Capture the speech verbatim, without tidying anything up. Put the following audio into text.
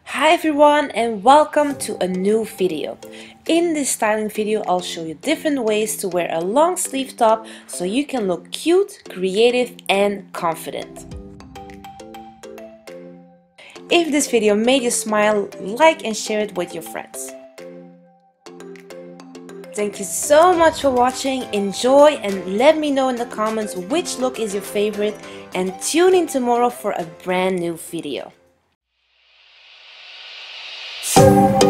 Hi everyone and welcome to a new video. In this styling video I'll show you different ways to wear a long sleeve top so you can look cute, creative and confident. If this video made you smile, like and share it with your friends. Thank you so much for watching, enjoy and let me know in the comments which look is your favorite and tune in tomorrow for a brand new video.